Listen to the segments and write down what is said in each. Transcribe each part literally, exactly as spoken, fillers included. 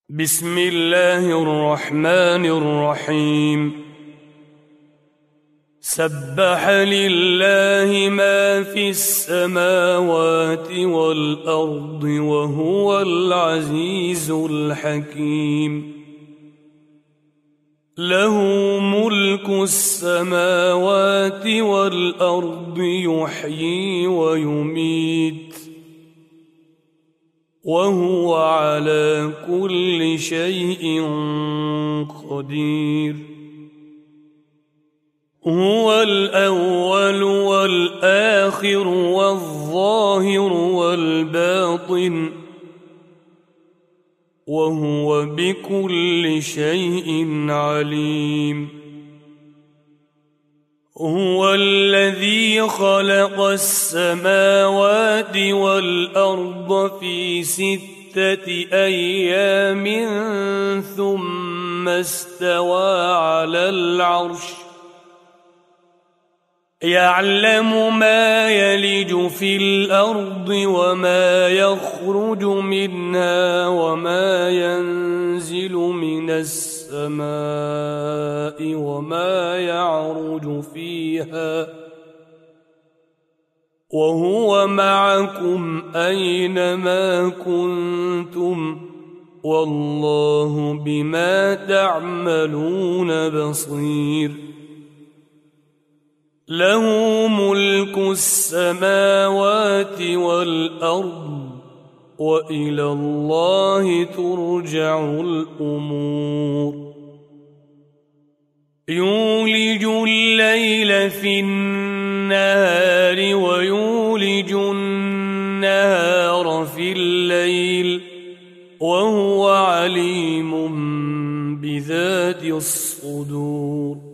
بسم الله الرحمن الرحيم. سبح لله ما في السماوات والأرض وهو العزيز الحكيم. له ملك السماوات والأرض يحيي ويميت وهو على كل شيء قدير. هو الأول والآخر والظاهر والباطن وهو بكل شيء عليم. هو الذي خلق السماوات والأرض في ستة أيام ثم استوى على العرش يعلم ما يلج في الأرض وما يخرج منها وما ينزل من السماء وما يعرج فيها وهو معكم أينما كنتم والله بما تعملون بصير. له ملك السماوات والأرض وإلى الله ترجع الأمور. يولج الليل في النهار ويولج النهار في الليل وهو عليم بذات الصدور.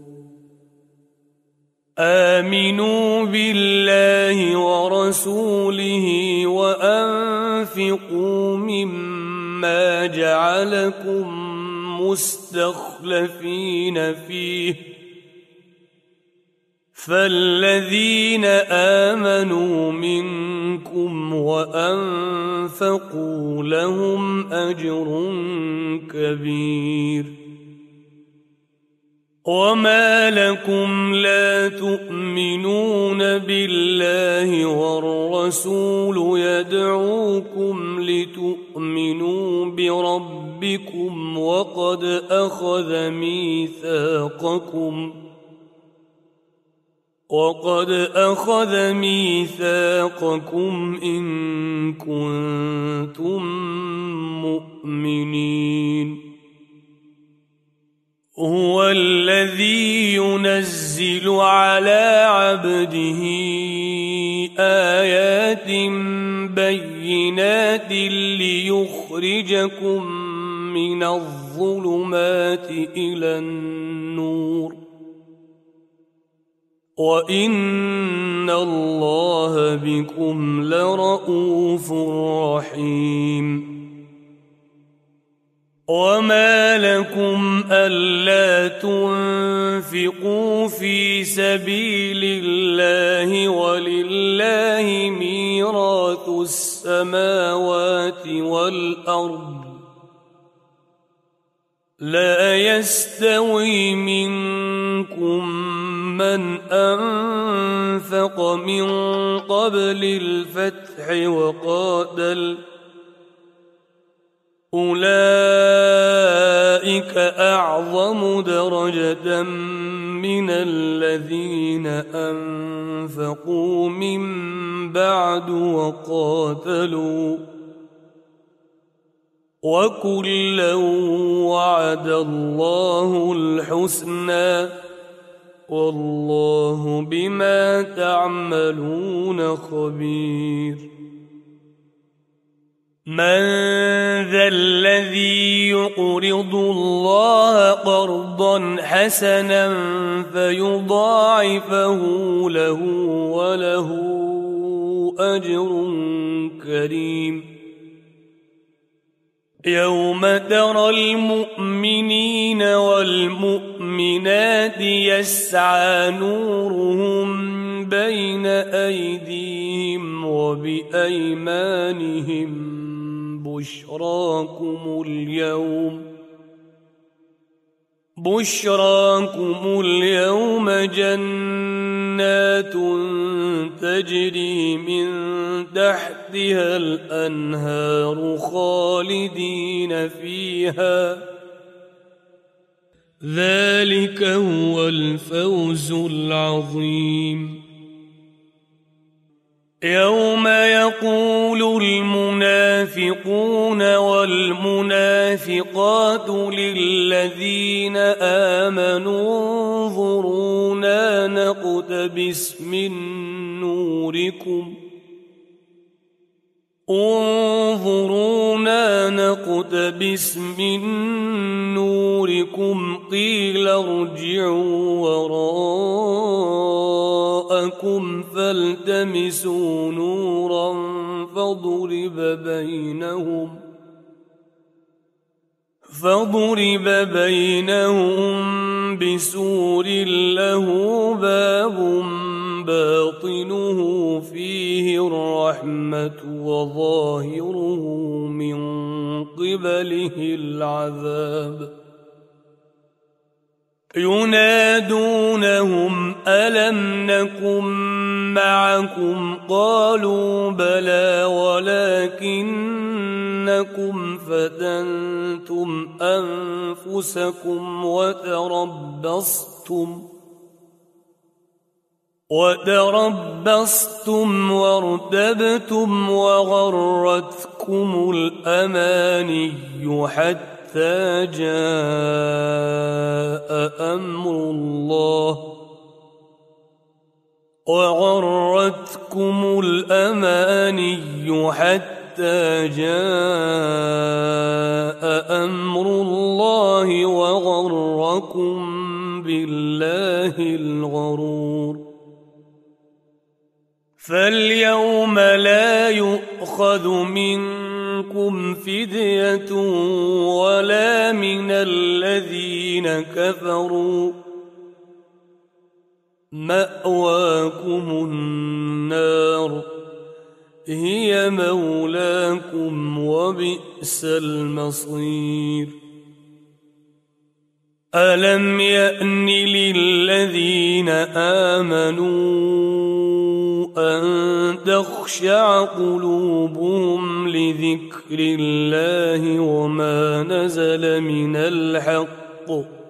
آمنوا بالله ورسوله وأنفقوا مما جعلكم مستخلفين فيه فالذين آمنوا منكم وأنفقوا لهم أجر كبير. وما لكم لا تؤمنون بالله والرسول يدعوكم لتؤمنوا بربكم وقد أخذ ميثاقكم وقد أخذ ميثاقكم إن كنتم مؤمنين. هو الذي ينزل على عبده آيات بينات ليخرجكم من الظلمات إلى النور وإن الله بكم لرءوف رحيم. وما لكم ألا تنفقوا في سبيل الله ولله ميراث السماوات والأرض لا يستوي منكم من أنفق من قبل الفتح وقاتل أولئك أعظم درجة من الذين أنفقوا من بعد وقاتلوا وكلا وعد الله الحسنى والله بما تعملون خبير. من ذا الذي يقرض الله قرضا حسنا فيضاعفه له وله أجر كريم. يوم ترى المؤمنين والمؤمنات يسعى نورهم بين أيديهم وبأيمانهم بشراكم اليوم بشراكم اليوم جنات تجري من تحتها الأنهار خالدين فيها ذلك هو الفوز العظيم. يوم يقول المنافقون والمنافقات للذين آمنوا انظرونا نقتبس من نوركم انظرونا نقتبس من نوركم قيل ارجعوا وراءكم فالتمسوا نورا فضرب بينهم فضرب بينهم بسور له باب باطنه فيه الرحمة وظاهره من قبله العذاب ينادونهم ألم نكن معكم قالوا بلى ولكنكم فتنتم أنفسكم وتربصتم وتربصتم وارتبتم وغرتكم الأماني حتى جاء أمر الله وغرتكم الأماني حتى جاء أمر الله وغركم بالله الغرور. فاليوم لا يؤخذ منكم فدية ولا من الذين كفروا مأواكم النار هي مولاكم وبئس المصير. ألم يأن للذين آمنوا أن تخشع قلوبهم لذكر الله وما نزل من الحق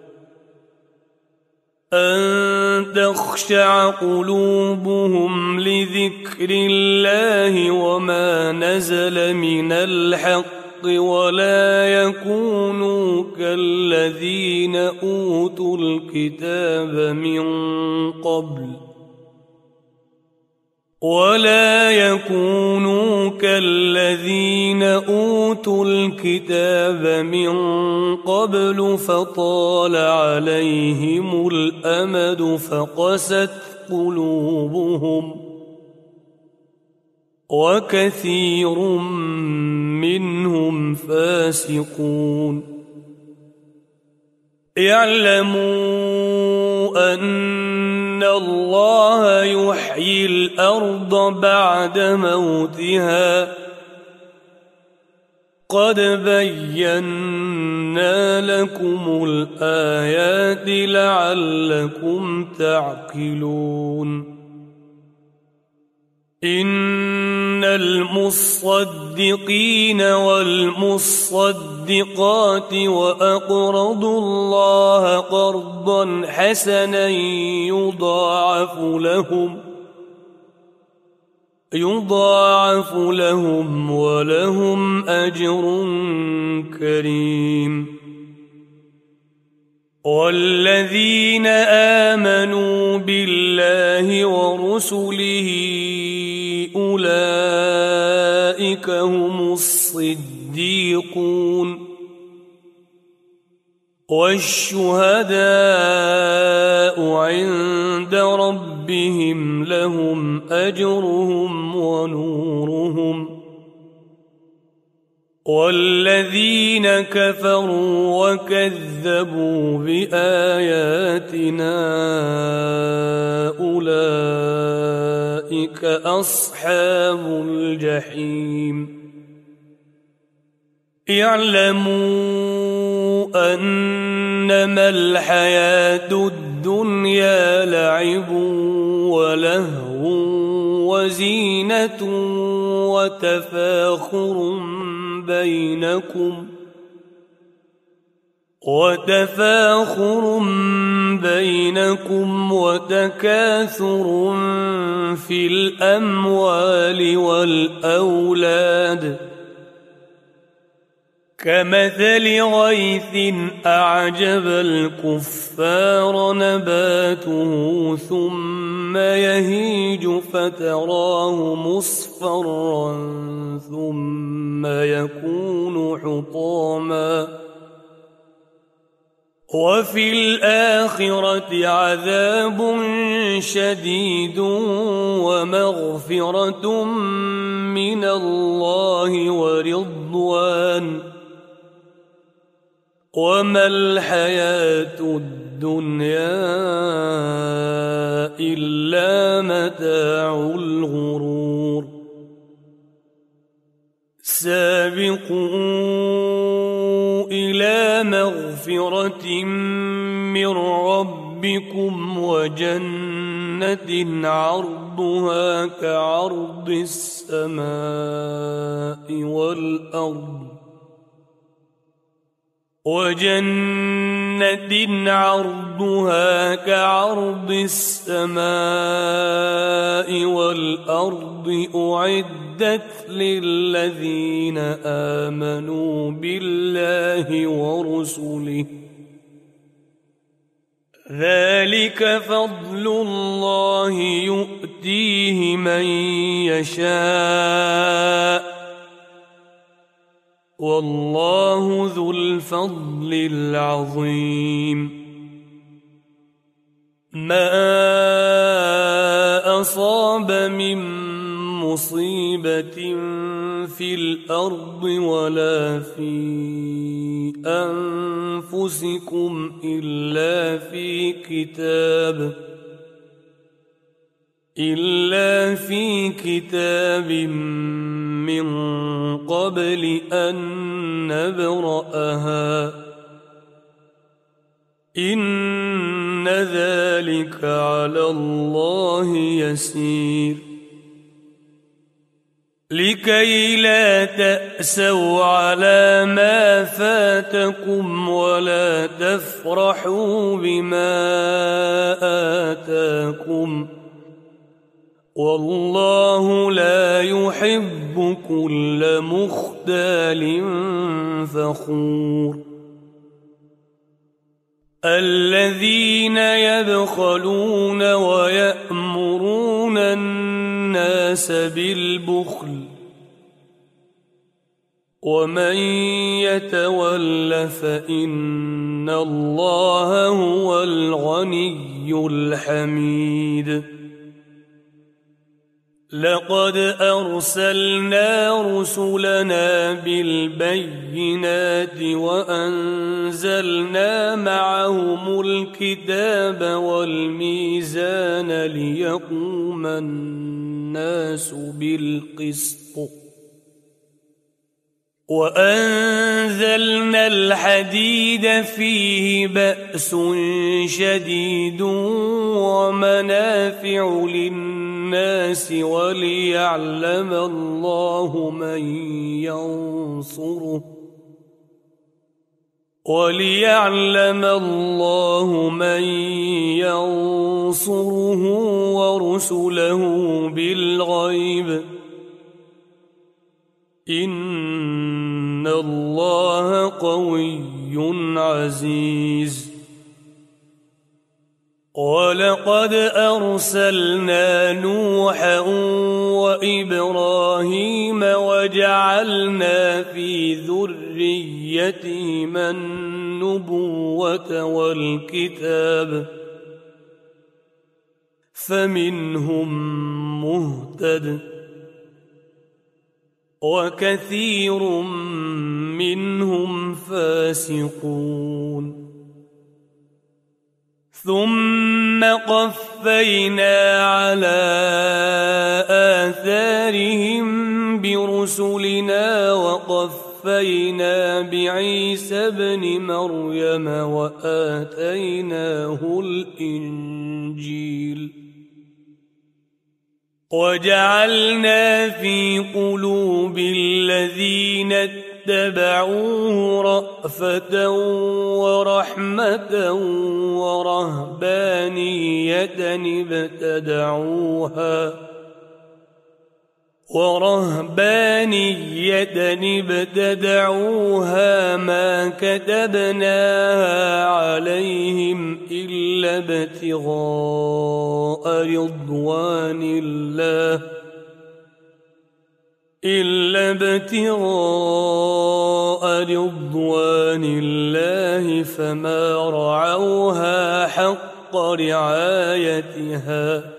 أن تخشع قلوبهم لذكر الله وما نزل من الحق ولا يكونوا كالذين أوتوا الكتاب من قبل ولا يكونوا كالذين أوتوا الكتاب من قبل فطال عليهم الأمد فقست قلوبهم وكثير منهم فاسقون. اعلموا أن الله يحيي الأرض بعد موتها قد بينا لكم الآيات لعلكم تعقلون. إن المصدقين والمصدقات وأقرضوا الله قرضا حسنا يضاعف لهم يضاعف لهم ولهم أجر كريم. والذين آمنوا بالله ورسله أولئك هم الصديقون والشهداء عند ربهم لهم أجرهم ونورهم. والذين كفروا وكذبوا بآياتنا أولئك أصحاب الجحيم. اعلموا أنما الحياة الدنيا لعب ولهو وزينة وتفاخر بينكم وتفاخر بينكم وتكاثر في الأموال والأولاد كمثل غيث أعجب الكفار نباته ثم يهيج فتراه مصفرا ثم يكون حطاما وفي الآخرة عذاب شديد ومغفرة من الله ورضوان وما الحياة الدنيا إلا متاع الغرور سابقوا إلى مغفرة من ربكم وجنة عرضها كعرض السماء والأرض وجنة عرضها كعرض السماء والأرض أعدت للذين آمنوا بالله ورسله ذلك فضل الله يؤتيه من يشاء والله ذو الفضل العظيم ما أصاب من مصيبة في الأرض ولا في أنفسكم إلا في كتاب إلا في كتاب من قبل أن نبرأها إن ذلك على الله يسير لكي لا تأسوا على ما فاتكم ولا تفرحوا بما آتاكم والله لا يحب كل مختال فخور الذين يبخلون ويأمرون الناس بالبخل ومن يتول فإن الله هو الغني الحميد لقد أرسلنا رسلنا بالبينات وأنزلنا معهم الكتاب والميزان ليقوم الناس بالقسط وأنزلنا الحديد فيه بأس شديد ومنافع للناس وليعلم الله من ينصره وليعلم الله من ينصره ورسله بالغيب إن الله قوي عزيز ولقد أرسلنا نوحا وإبراهيم وجعلنا في ذريتهما النبوة والكتاب فمنهم مهتد وكثير منهم فاسقون ثم قفينا على آثارهم برسلنا وقفينا وقفينا بعيسى ابن مريم وآتيناه الإنجيل وجعلنا في قلوب الذين اتبعوه رأفة ورحمة ورهبانية ابتدعوها ورهبانية ابتدعوها ما كتبناها عليهم إلا ابتغاء رضوان الله إلا ابتغاء رضوان الله فما رعوها حق رعايتها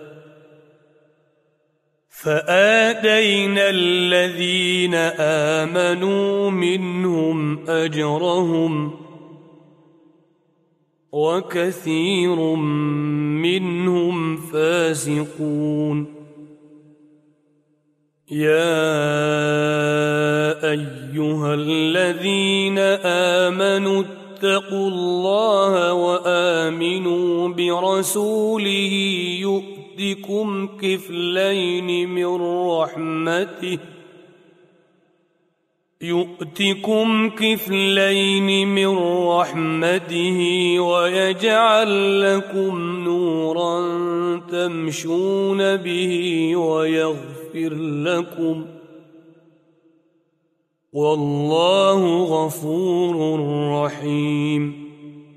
فآتينا الذين آمنوا منهم أجرهم وكثير منهم فاسقون يا أيها الذين آمنوا اتقوا الله وآمنوا برسوله يؤتكم كفلين من رحمته يؤتكم كفلين من رحمته ويجعل لكم نورا تمشون به ويغفر لكم والله غفور رحيم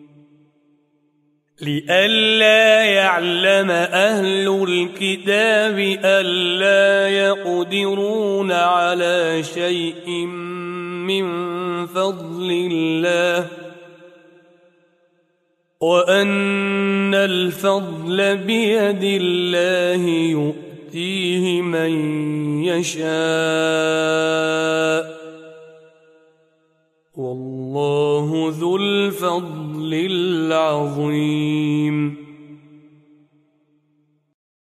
لئلا يعلم أهل الكتاب ألا يقدرون على شيء من فضل الله وأن الفضل بيد الله يؤتيه من يشاء والله ذو الفضل العظيم